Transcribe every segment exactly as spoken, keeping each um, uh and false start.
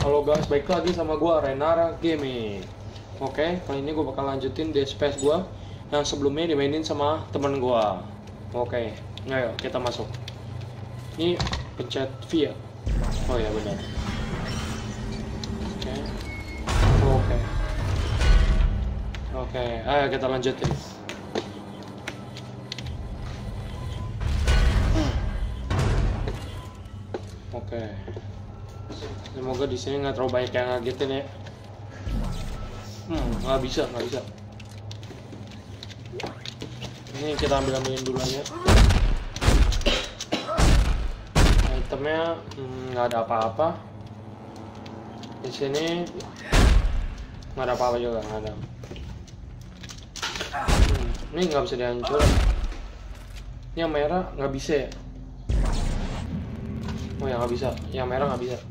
Halo guys, balik lagi sama gua Renara Gaming. Oke, kali ini gua bakal lanjutin Dead Space gua yang sebelumnya dimainin sama temen gua. Oke, ayo kita masuk. Ini pencet V ya? Oh ya benar. Oke, oke, oke. Ayo kita lanjutin. Oke. Semoga di sini nggak terlalu banyak yang ngagetin ya. Hmm, nggak bisa, nggak bisa. Ini kita ambil ambilin dulu aja. Itemnya nggak hmm, ada apa-apa. Di sini nggak ada apa-apa juga, nggak ada. Hmm, ini nggak bisa dihancurin. Ini yang merah nggak bisa ya? Oh ya nggak bisa, yang merah nggak bisa.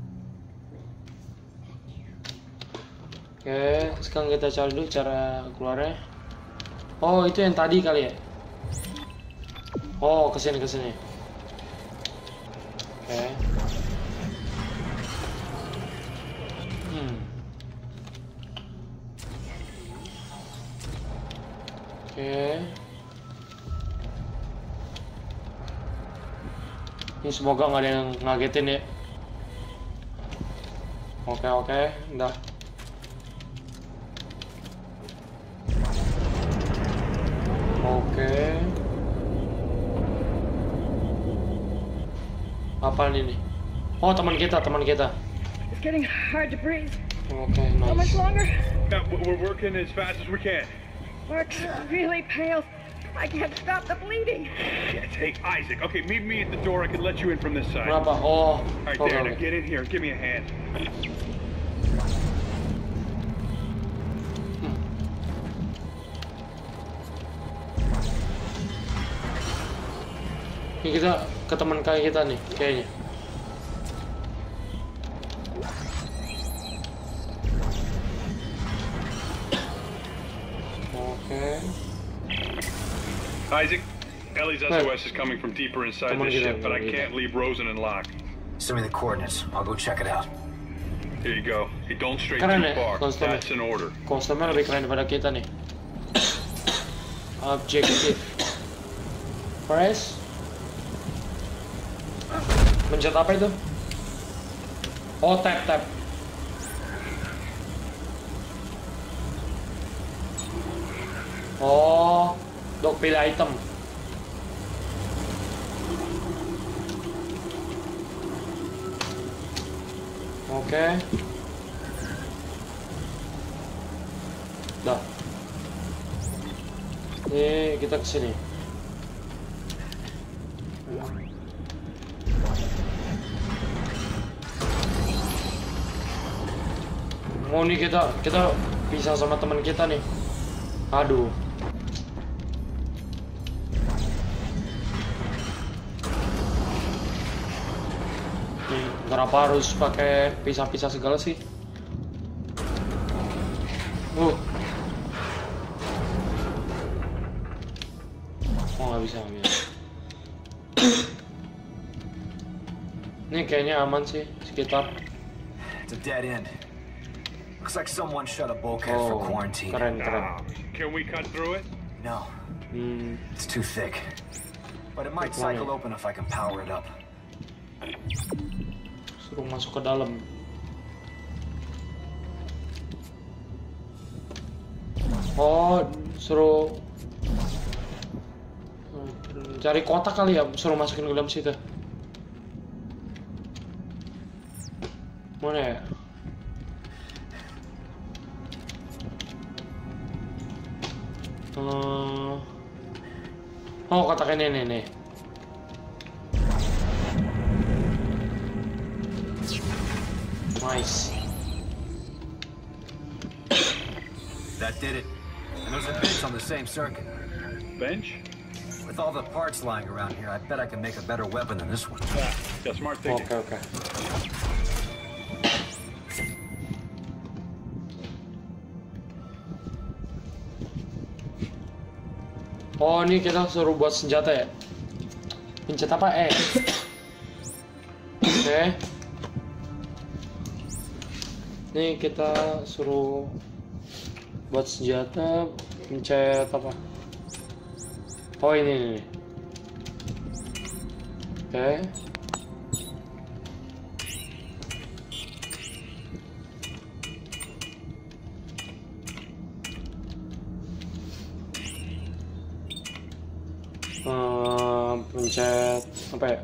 Oke, sekarang kita cari dulu cara keluarnya. Oh, itu yang tadi kali ya? Oh, kesini kesini. Oke. Hmm. Oke. Ini semoga nggak ada yang ngagetin ya. Oke oke, udah. Oke. Apa ini? Oh, teman kita, teman kita. It's getting hard to breathe. Oke, How much nice. longer? Yeah, we're working as fast as we can. Mark's really pale. I can't stop the bleeding. Yeah, take Isaac. Okay, meet me at the door. I can let you in from this side. Berapa? Oh, Right oke, there. oke. Now get in here. Give me a hand. Ini kita ke teman kayak kita nih, kayaknya. Oke. Isaac, Ellie's Hey. S O S is coming from deeper inside Come on, the get ship, in, but I get in. can't leave Rosen and Locke. Send me the coordinates. I'll go check it out. Here you go. Hey, don't stray Keren too ya, far. konstelnya. That's an order. Kostumnya lebih keren daripada kita nih. Objektif. Press. Mencet apa itu? Oh, tap tap. Oh, untuk pilih item. Oke. Dah. Ini kita kesini. Oh, ini kita kita pisah sama teman kita nih. Aduh. Nih, kenapa harus pakai pisah-pisah segala sih? Uh. Oh, nggak bisa nggak bisa. Ini kayaknya aman sih sekitar. It's a dead end. Looks like someone shut a bulkhead for Oh, quarantine. keren keren. Ah, can we cut through it? No, Hmm. it's too thick. But it might cycle open if I can power it up. Suruh masuk ke dalam. Oh, suruh cari kotak kali ya, suruh masukin ke dalam situ. Mana ya? Hmm. Oh, kotaknya ini nih. Nice. That did it. And there's a bench on the same circuit. Bench? With all the parts lying around here, I bet I can make a better weapon than this one. Yeah, yeah, smart thinking. Oke oke. Oh, ini kita suruh buat senjata ya? Pencet apa? Eh. Oke. Nih kita suruh buat senjata, pencet apa? Oh ini nih. Oke. Hmm, pencet apa ya?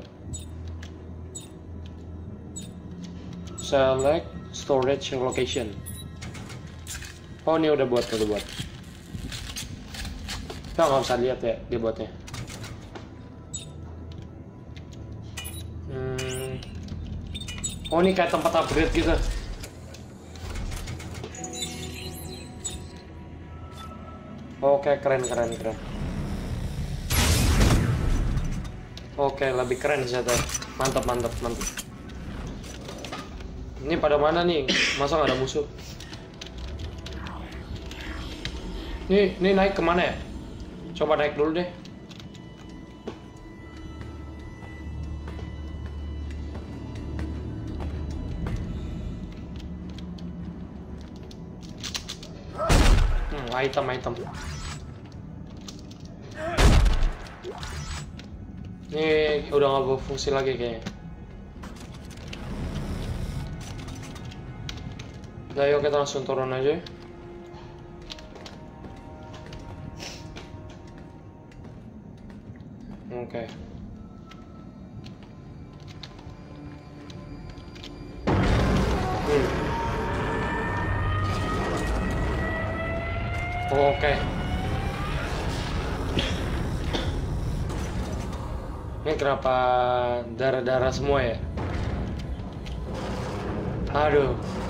Select storage location. Oh ini udah buat, udah buat. Kita nggak usah lihat ya dia buatnya. Hmm. Oh ini kayak tempat upgrade gitu. Oke keren keren keren. Oke lebih keren sih, mantap mantap mantap. Ini pada mana nih? Masa nggak ada musuh? Nih, ini naik kemana ya? Coba naik dulu deh. Hmm, item item. Ini udah nggak berfungsi lagi kayaknya. Udah yuk kita langsung turun aja. Oke. Okay. Hmm. Oh, oke. Okay. Ini kenapa darah-darah semua ya? Aduh.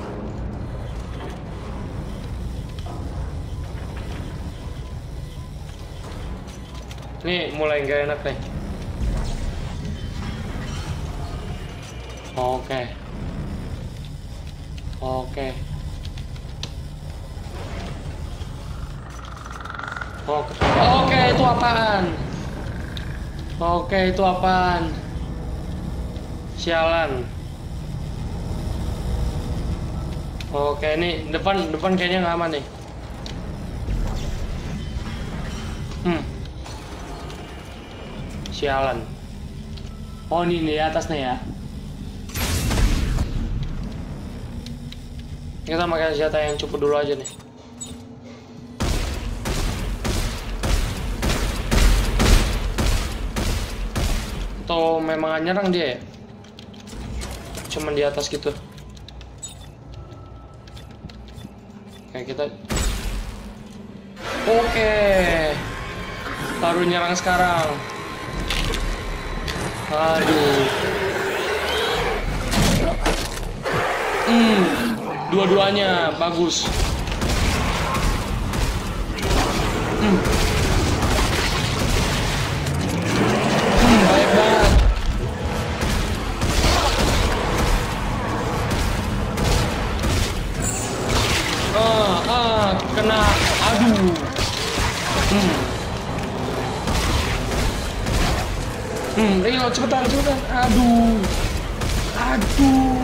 Nih mulai nggak enak nih. Oke. Oke. Oke. Oke itu apaan? Oke itu apaan? Sialan. Oke nih depan depan kayaknya nggak aman nih. Hmm. Sialan. Oh ini di atas nih ya. Kita pakai senjata yang cukup dulu aja nih. Atau memang nyerang dia ya? Cuman di atas gitu. Kayak kita. Oke. Baru nyerang sekarang. Aduh. Hmm, dua-duanya bagus. Hmm. Hmm, baik banget. Ah, ah, kena. Aduh. Hmm. Hmm, reload cepetan, cepetan. Aduh. Aduh.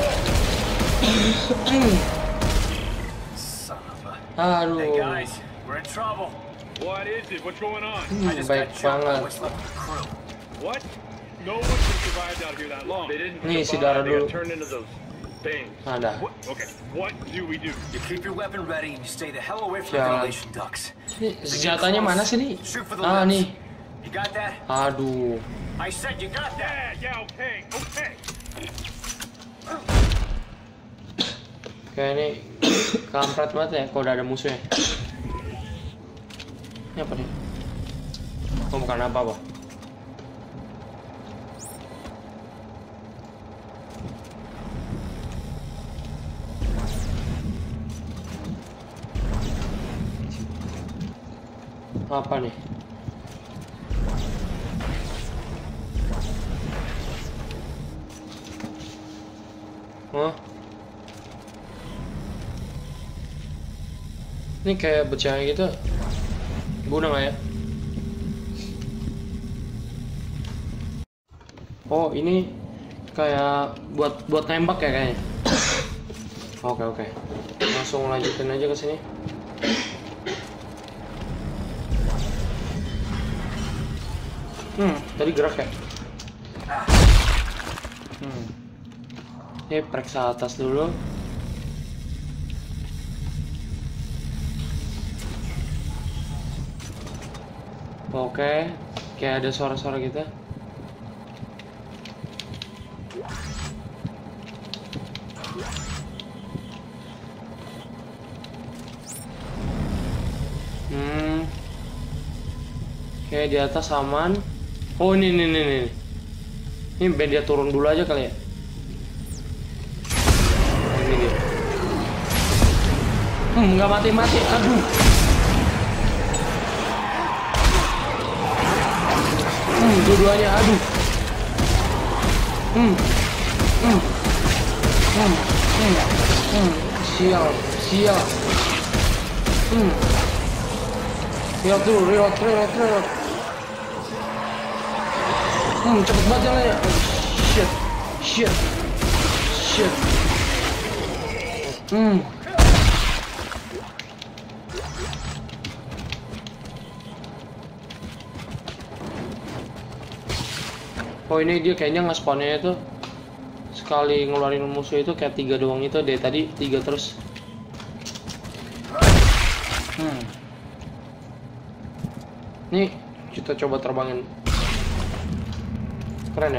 Son of a... Aduh. Hey guys, we're in trouble. What is it? What's going on? Hmm, I just baik got jumped by banget. what's left of the crew. What? No one could survive out here that long. They didn't Nih, si survive. darah They dulu. got turned into those things. Ada. What? Okay. What do we do? You keep your weapon ready and you stay the hell away from the Sialan. ventilation ducts. Nih, senjatanya mana sih nih? Shoot for the Ah, lips. nih. You got that? Aduh. I said you got that. Yeah, yeah, okay, okay. Kayak ini kampret banget ya kalau udah ada musuhnya. Ini apa nih? Oh, bukan apa-apa. Apa nih? Hah? Ini kayak bercahaya gitu. Guna nggak ya? Oh ini kayak buat buat tembak ya kayaknya. Oke oke. Langsung lanjutin aja ke sini. Hmm, tadi gerak ya? Hmm. Ini periksa atas dulu. Oke, kayak ada suara-suara gitu. Hmm. Kayak di atas aman. Oh ini ini ini ini. Ini biar dia turun dulu aja kali ya. Oh, ini dia. Hmm, nggak mati-mati. Aduh. Hmm, dua-duanya aduh. Hmm. Hmm. Hmm. Hmm. Hmm. Sial, sial. Hmm. Reload dulu, reload, reload, reload. Hmm, cepet banget jalannya. Shit, shit, shit. Hmm. Oh ini dia kayaknya nge-spawnnya itu sekali ngeluarin musuh itu kayak tiga doang itu deh, tadi tiga terus. Hmm. Nih kita coba terbangin. Keren ya.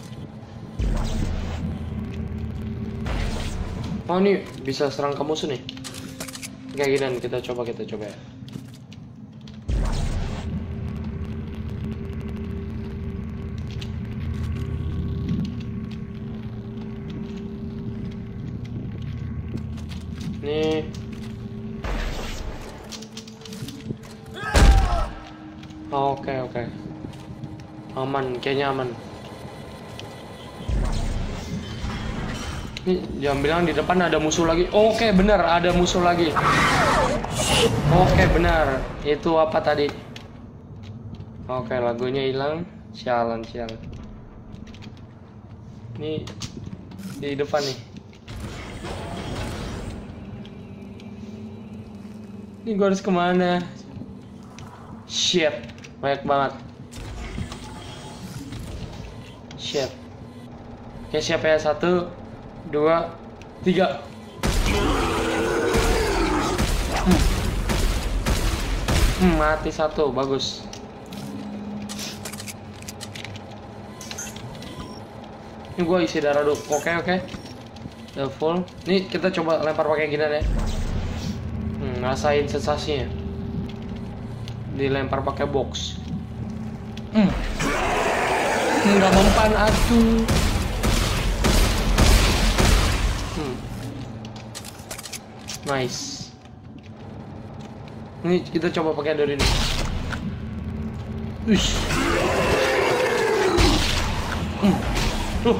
Oh ini bisa serang ke musuh nih. Kayak gini kita coba kita coba ya. Nih. Oke oke. Aman, kayaknya aman. Nih, jangan bilang di depan ada musuh lagi. Oke, benar ada musuh lagi. Oke, benar. Itu apa tadi? Oke, lagunya hilang. Sialan, sialan. Nih di depan nih. Ini gue harus kemana? Shit, banyak banget. Shit. Oke, siapa ya? Satu, dua, tiga. Hmm. Hmm, mati satu, bagus. Ini gue isi darah dulu. Oke oke. Udah full. Nih kita coba lempar pakai gini ya. Hmm, ngerasain sensasinya. Dilempar pakai box. Hmm. Nggak mempan aduh. Hmm. Nice. Ini kita coba pakai dari ini. Ush. Hmm. Tuh.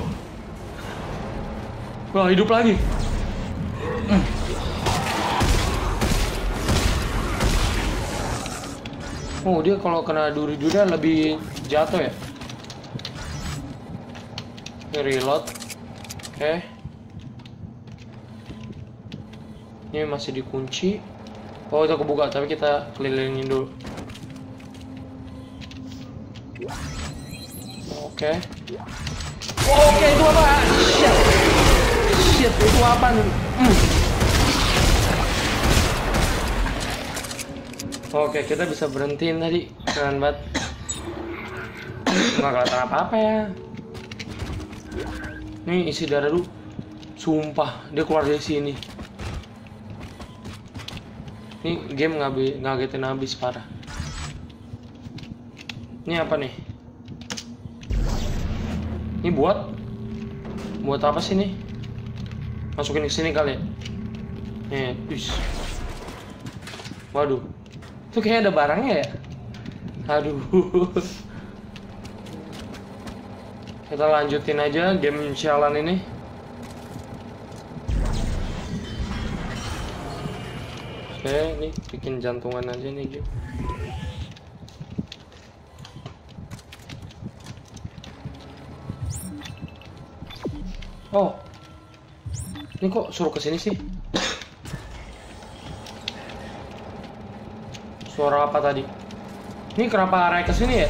Wah, hidup lagi. Hmm. Oh, dia kalau kena duri-duri lebih jatuh ya. Reload. Oke. Okay. Ini masih dikunci. Oh, itu kebuka, tapi kita kelilingin dulu. Oke. Okay. Oke, okay, itu apa? Shit. Shit, itu apa? Hmm. Oke, kita bisa berhentiin tadi. Keren banget. Nggak kelihatan apa-apa ya. Nih isi darah dulu. Sumpah, dia keluar dari sini. Ini game ngabi, ngagetin habis parah. Ini apa nih? Ini buat buat apa sih nih? Masukin ke sini kali ya. Nih, us. Waduh. Itu kayaknya ada barangnya ya. Aduh. Kita lanjutin aja game sialan ini. Oke, ini bikin jantungan aja nih game. Oh, Ini kok suruh kesini sih? Suara apa tadi? Ini kenapa arahnya kesini ya?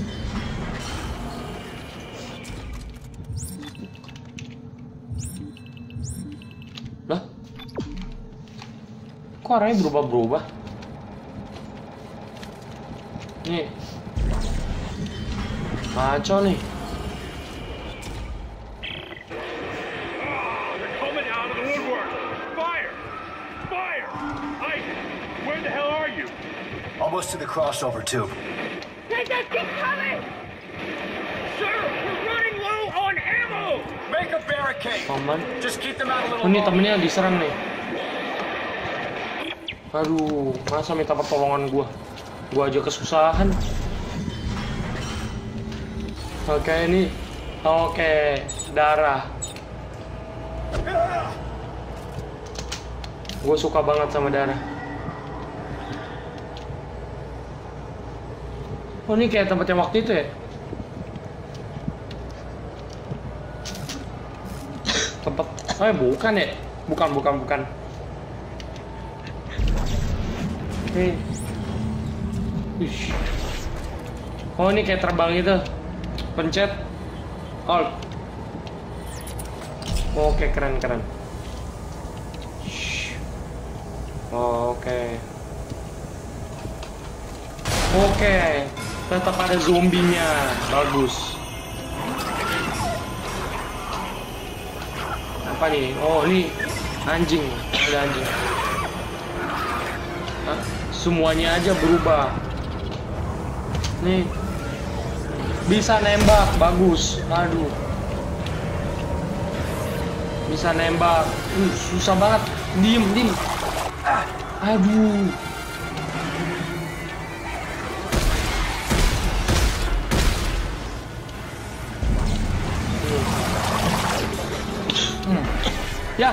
Lah? Kok arahnya berubah-berubah? Nih. Maco nih. They're coming out of the woodwork. Fire! Fire! Isaac, where the hell are you? Almost to the crossover tube. They just keep coming! Sir, we're running low on ammo! Make a barricade. Paman. Just keep them out a Oh, little ini longer. temennya diserang nih. Aduh, masa minta pertolongan gua? Gua aja kesusahan. Oke, ini. Oke, darah. Gue suka banget sama darah. Oh, ini kayak tempat yang waktu itu ya? Tempat... Oh, ya, bukan ya? Bukan, bukan, bukan. Nih. Ish. Oh, ini kayak terbang gitu. Pencet Alt. Oke, keren, keren. Shh. Oke. Oke. Tetap ada zombinya. Bagus. Apa nih? Oh, ini anjing. Ada anjing. Hah? Semuanya aja berubah. Nih. Bisa nembak, bagus. Aduh. Bisa nembak. Uh, susah banget. Diem, diem. Ah, aduh. Hmm. Ya.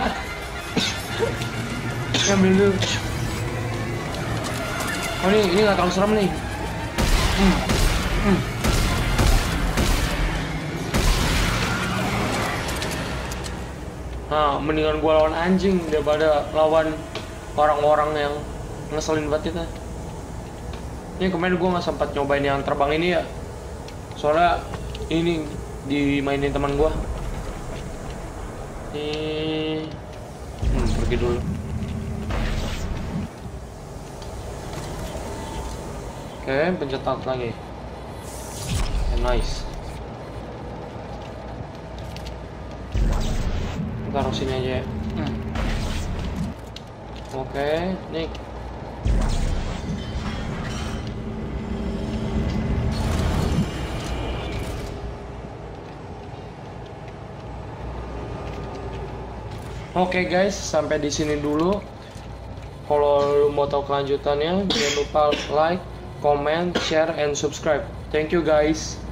Ambil dulu. Oh, ini ini nggak terlalu serem nih. Hmm. Hmm. Nah, mendingan gua lawan anjing daripada lawan orang-orang yang ngeselin banget kita. Ini kemarin gua nggak sempat nyobain yang terbang ini ya. Soalnya ini dimainin teman gua. Ini hmm, pergi dulu. Oke, pencet alt lagi. Okay, nice. Taruh sini aja ya. Hmm. Oke, nih. Oke guys, sampai di sini dulu. Kalau lu mau tahu kelanjutannya, jangan lupa like, comment, share, and subscribe. Thank you guys.